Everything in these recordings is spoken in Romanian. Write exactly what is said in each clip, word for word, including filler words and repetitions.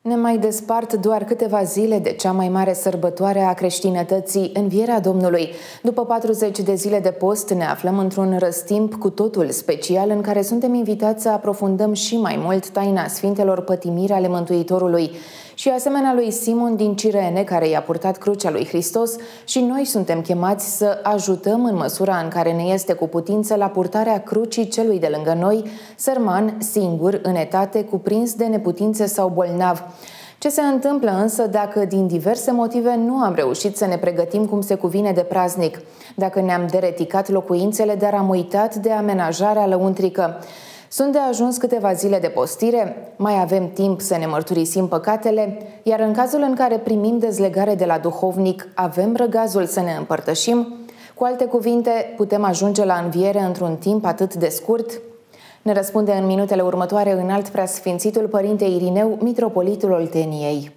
Ne mai despart doar câteva zile de cea mai mare sărbătoare a creștinătății, Învierea Domnului. După patruzeci de zile de post, ne aflăm într-un răstimp cu totul special în care suntem invitați să aprofundăm și mai mult taina Sfintelor pătimiri ale Mântuitorului. Și asemenea lui Simon din Cirene, care i-a purtat crucea lui Hristos, și noi suntem chemați să ajutăm în măsura în care ne este cu putință la purtarea crucii celui de lângă noi, sărman, singur, în etate, cuprins de neputințe sau bolnav. Ce se întâmplă însă dacă din diverse motive nu am reușit să ne pregătim cum se cuvine de praznic? Dacă ne-am dereticat locuințele, dar am uitat de amenajarea lăuntrică? Sunt de ajuns câteva zile de postire, mai avem timp să ne mărturisim păcatele, iar în cazul în care primim dezlegare de la duhovnic, avem răgazul să ne împărtășim? Cu alte cuvinte, putem ajunge la înviere într-un timp atât de scurt? Ne răspunde în minutele următoare Înalt Preasfințitul Părinte Irineu, mitropolitul Olteniei.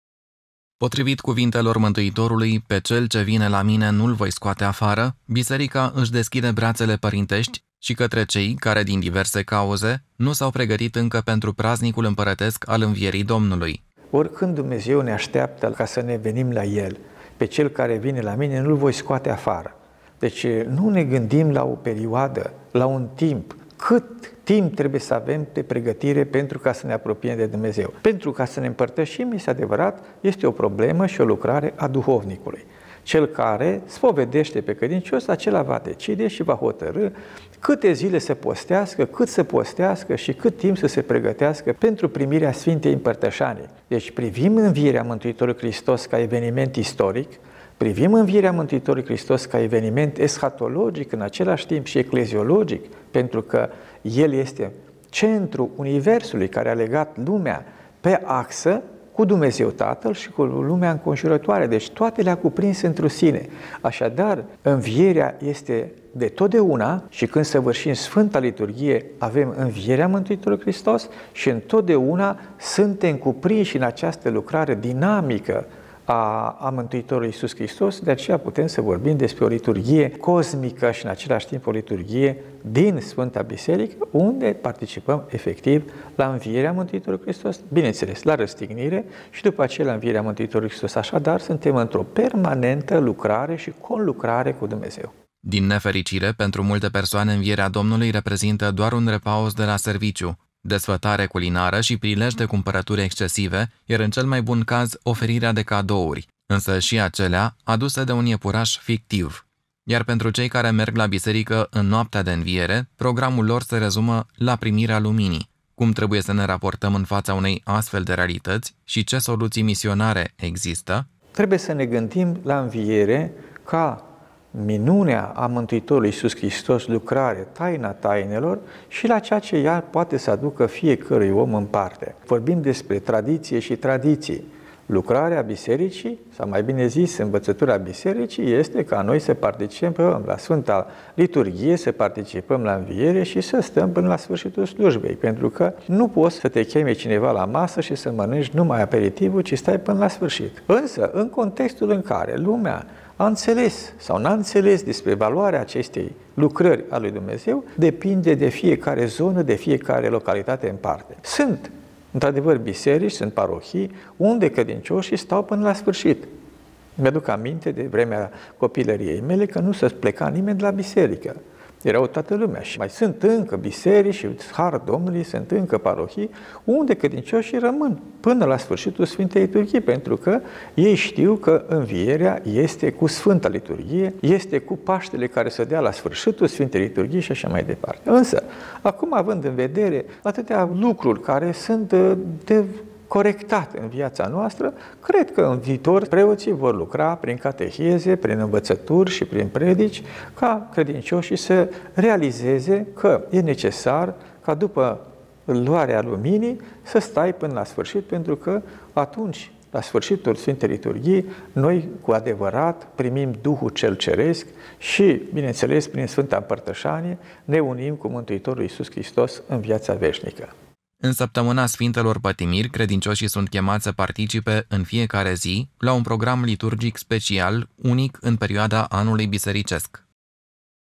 Potrivit cuvintelor Mântuitorului, pe cel ce vine la mine nu-l voi scoate afară, biserica își deschide brațele părintești și către cei care, din diverse cauze, nu s-au pregătit încă pentru praznicul împărătesc al Învierii Domnului. Oricând Dumnezeu ne așteaptă ca să ne venim la El, pe cel care vine la mine nu-l voi scoate afară. Deci nu ne gândim la o perioadă, la un timp. Cât timp trebuie să avem de pregătire pentru ca să ne apropiem de Dumnezeu? Pentru ca să ne împărtășim, este adevărat, este o problemă și o lucrare a duhovnicului. Cel care spovedește pe credincios, acela va decide și va hotărî câte zile să postească, cât să postească și cât timp să se pregătească pentru primirea Sfintei Împărtășanii. Deci privim învierea Mântuitorului Hristos ca eveniment istoric, privim învierea Mântuitorului Hristos ca eveniment eschatologic, în același timp și ecleziologic, pentru că El este centrul Universului care a legat lumea pe axă cu Dumnezeu Tatăl și cu lumea înconjurătoare. Deci toate le-a cuprins într-o sine. Așadar, învierea este de totdeauna și când săvârșim Sfânta Liturghie avem învierea Mântuitorului Hristos și întotdeauna suntem cuprinși în această lucrare dinamică a, a Mântuitorului Iisus Hristos, de aceea putem să vorbim despre o liturghie cosmică și în același timp o liturghie din Sfânta Biserică, unde participăm efectiv la învierea Mântuitorului Hristos, bineînțeles, la răstignire și după aceea la învierea Mântuitorului Hristos. Așadar, suntem într-o permanentă lucrare și conlucrare cu Dumnezeu. Din nefericire, pentru multe persoane, învierea Domnului reprezintă doar un repaus de la serviciu, desfătare culinară și prilej de cumpărături excesive, iar în cel mai bun caz oferirea de cadouri, însă și acelea aduse de un iepuraș fictiv. Iar pentru cei care merg la biserică în noaptea de înviere, programul lor se rezumă la primirea luminii. Cum trebuie să ne raportăm în fața unei astfel de realități și ce soluții misionare există? Trebuie să ne gândim la înviere ca minunea a Mântuitorului Iisus Hristos, lucrare, taina tainelor și la ceea ce ea poate să aducă fiecărui om în parte. Vorbim despre tradiție și tradiții. Lucrarea bisericii, sau mai bine zis, învățătura bisericii este ca noi să participăm la Sfânta Liturghie, să participăm la înviere și să stăm până la sfârșitul slujbei, pentru că nu poți să te cheme cineva la masă și să mănânci numai aperitivul, ci stai până la sfârșit. Însă, în contextul în care lumea a înțeles sau n-a înțeles despre valoarea acestei lucrări a lui Dumnezeu, depinde de fiecare zonă, de fiecare localitate în parte. Sunt, într-adevăr, biserici, sunt parohii, unde credincioșii stau până la sfârșit. Mi-aduc aminte de vremea copilăriei mele că nu se pleca nimeni de la biserică. Erau toată lumea și mai sunt încă biserici și har Domnului, sunt încă parohii unde credincioșii rămân până la sfârșitul Sfintei Liturghii, pentru că ei știu că învierea este cu Sfânta Liturghie, este cu Paștele care se dea la sfârșitul Sfintei Liturghii și așa mai departe. Însă, acum având în vedere atâtea lucruri care sunt de corectat în viața noastră, cred că în viitor preoții vor lucra prin cateheze, prin învățături și prin predici, ca credincioșii să realizeze că e necesar ca după luarea luminii să stai până la sfârșit, pentru că atunci, la sfârșitul Sfintei Liturghii, noi cu adevărat primim Duhul cel Ceresc și, bineînțeles, prin Sfânta Împărtășanie ne unim cu Mântuitorul Iisus Hristos în viața veșnică. În săptămâna Sfintelor Pătimiri, credincioșii sunt chemați să participe în fiecare zi la un program liturgic special, unic în perioada anului bisericesc.